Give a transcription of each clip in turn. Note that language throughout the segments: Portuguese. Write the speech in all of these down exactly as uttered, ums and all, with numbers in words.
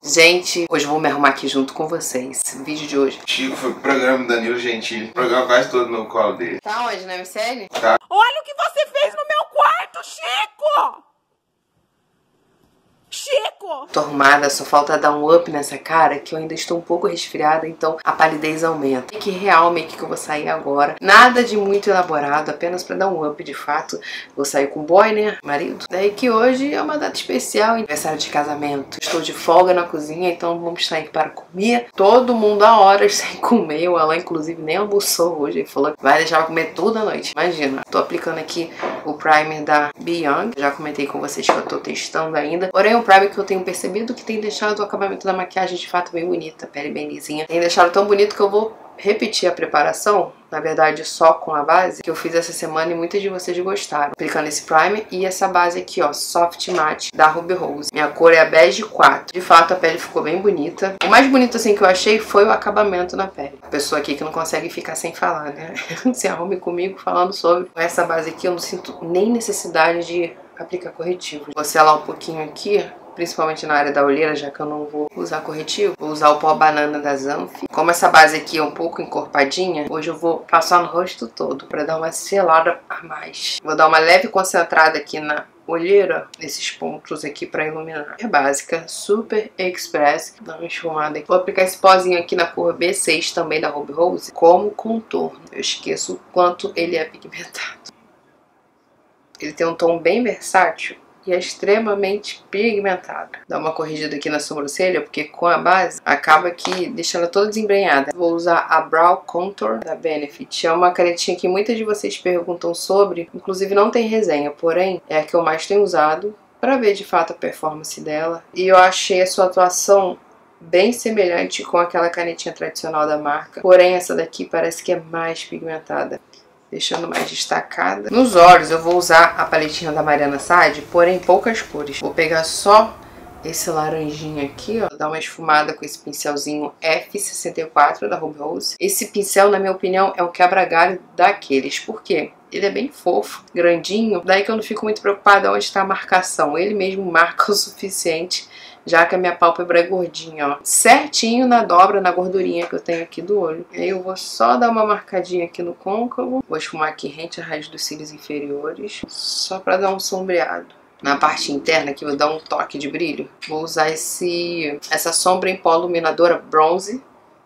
Gente, hoje eu vou me arrumar aqui junto com vocês. Vídeo de hoje. Chico foi pro programa do Danilo Gentili. O programa quase todo no colo dele. Tá onde, na M C L? Tá. Olha o que você fez no meu quarto, Chico! Chico! Tô arrumada, só falta dar um up nessa cara, que eu ainda estou um pouco resfriada, então a palidez aumenta. Make real, make que eu vou sair agora. Nada de muito elaborado, apenas pra dar um up de fato. Vou sair com o boy, né? Marido. Daí que hoje é uma data especial, aniversário de casamento. Estou de folga na cozinha, então vamos sair para comer. Todo mundo a horas sem comer. O Alan, inclusive, nem almoçou hoje. Ele falou que vai deixar pra comer tudo à noite. Imagina. Tô aplicando aqui o primer da Be Young. Já comentei com vocês que eu tô testando ainda. Porém, o primer que eu tenho percebido que tem deixado o acabamento da maquiagem de fato bem bonita. Pele bem lisinha. Tem deixado tão bonito que eu vou repetir a preparação, na verdade só com a base, que eu fiz essa semana e muitas de vocês gostaram. Aplicando esse primer e essa base aqui, ó, Soft Matte da Ruby Rose. Minha cor é a bege quatro. De fato, a pele ficou bem bonita. O mais bonito, assim, que eu achei foi o acabamento na pele. A pessoa aqui que não consegue ficar sem falar, né? Se arrume comigo falando sobre. Com essa base aqui, eu não sinto nem necessidade de aplicar corretivo. Vou selar um pouquinho aqui, principalmente na área da olheira, já que eu não vou usar corretivo. Vou usar o pó banana da Zanf. Como essa base aqui é um pouco encorpadinha, hoje eu vou passar no rosto todo pra dar uma selada a mais. Vou dar uma leve concentrada aqui na olheira, nesses pontos aqui pra iluminar. É básica, super express. Dá uma esfumada aqui. Vou aplicar esse pozinho aqui na cor B seis, também da Ruby Rose, como contorno. Eu esqueço o quanto ele é pigmentado. Ele tem um tom bem versátil e é extremamente pigmentada. Dá uma corrigida aqui na sobrancelha, porque com a base acaba que deixa ela toda desembrenhada. Vou usar a Brow Contour da Benefit. É uma canetinha que muitas de vocês perguntam sobre, inclusive não tem resenha, porém é a que eu mais tenho usado para ver de fato a performance dela. E eu achei a sua atuação bem semelhante com aquela canetinha tradicional da marca, porém essa daqui parece que é mais pigmentada, deixando mais destacada. Nos olhos eu vou usar a paletinha da Mariana Sade, porém poucas cores. Vou pegar só esse laranjinha aqui, ó, dar uma esfumada com esse pincelzinho F sessenta e quatro da Ruby Rose. Esse pincel, na minha opinião, é um quebra-galho daqueles. Por quê? Ele é bem fofo, grandinho, daí que eu não fico muito preocupada onde está a marcação. Ele mesmo marca o suficiente, já que a minha pálpebra é gordinha, ó. Certinho na dobra, na gordurinha que eu tenho aqui do olho. Aí eu vou só dar uma marcadinha aqui no côncavo. Vou esfumar aqui rente à raiz dos cílios inferiores, só pra dar um sombreado. Na parte interna aqui eu vou dar um toque de brilho. Vou usar esse, essa sombra em pó iluminadora bronze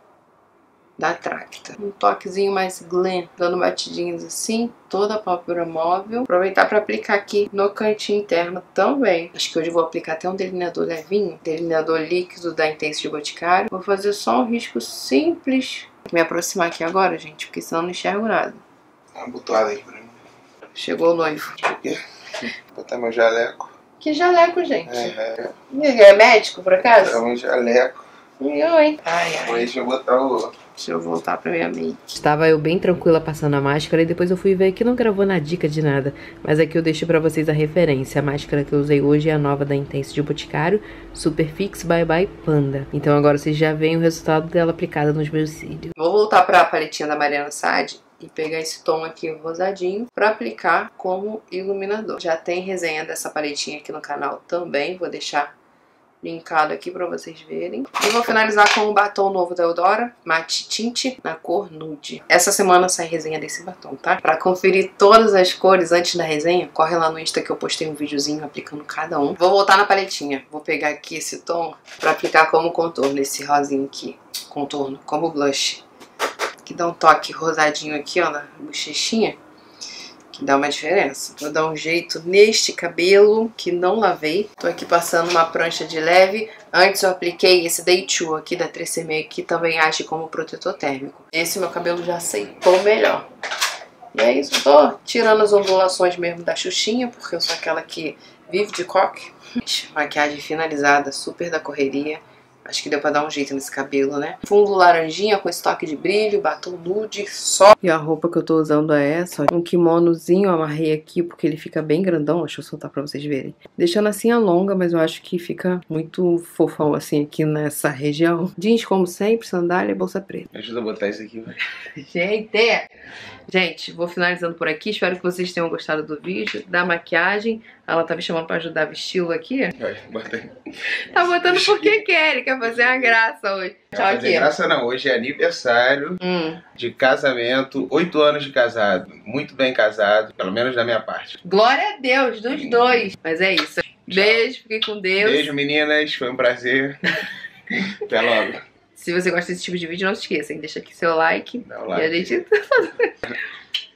da Tracta. Um toquezinho mais glam, dando batidinhas assim, toda a pálpebra móvel. Aproveitar para aplicar aqui no cantinho interno também. Acho que hoje eu vou aplicar até um delineador levinho, delineador líquido da Intense de Boticário. Vou fazer só um risco simples. Vou me aproximar aqui agora, gente, porque senão eu não enxergo nada. Dá uma botoada aí pra mim. Chegou o noivo. O quê? Vou botar meu jaleco. Que jaleco, gente? É, é. É médico, por acaso? É um jaleco. E eu, hein? Ai, ai. Deixa eu botar o... Deixa eu voltar pra minha make. Estava eu bem tranquila passando a máscara e depois eu fui ver que não gravou na dica de nada. Mas aqui eu deixo pra vocês a referência. A máscara que eu usei hoje é a nova da Intense de Boticário, Super Fix Bye Bye Panda. Então agora vocês já veem o resultado dela aplicada nos meus cílios. Vou voltar pra paletinha da Mariana Sade e pegar esse tom aqui rosadinho pra aplicar como iluminador. Já tem resenha dessa paletinha aqui no canal também. Vou deixar linkado aqui pra vocês verem. E vou finalizar com o batom novo da Eudora, Matte Tint, na cor nude. Essa semana sai resenha desse batom, tá? Pra conferir todas as cores antes da resenha, corre lá no Insta que eu postei um videozinho aplicando cada um. Vou voltar na paletinha. Vou pegar aqui esse tom pra aplicar como contorno, esse rosinho aqui. Contorno, como blush. Que dá um toque rosadinho aqui, ó, na bochechinha. Que dá uma diferença. Vou dar um jeito neste cabelo que não lavei. Tô aqui passando uma prancha de leve. Antes eu apliquei esse Day two aqui da três C M, que também age como protetor térmico. Esse meu cabelo já aceitou melhor. E é isso, tô tirando as ondulações mesmo da Xuxinha, porque eu sou aquela que vive de coque. Maquiagem finalizada, super da correria. Acho que deu pra dar um jeito nesse cabelo, né? Fundo laranjinha com estoque de brilho, batom nude, só. E a roupa que eu tô usando é essa, ó. Um kimonozinho, amarrei aqui porque ele fica bem grandão. Deixa eu soltar pra vocês verem. Deixando assim a longa, mas eu acho que fica muito fofão assim aqui nessa região. Jeans como sempre, sandália e bolsa preta. Me ajuda a botar isso aqui, vai. Gente! Gente, vou finalizando por aqui. Espero que vocês tenham gostado do vídeo, da maquiagem. Ela tá me chamando pra ajudar a vesti-lo aqui. Vai, bota aí. Tá botando porque quer, ele quer fazer uma graça hoje. Não Tchau vai fazer aqui. graça não, hoje é aniversário Hum. de casamento, oito anos de casado, muito bem casado, pelo menos da minha parte. Glória a Deus, dos dois. Mas é isso. Beijo, fiquem com Deus. Beijo meninas, foi um prazer. Até logo. Se você gosta desse tipo de vídeo, não se esqueça, hein? Deixa aqui seu like. Dá o E like. a gente...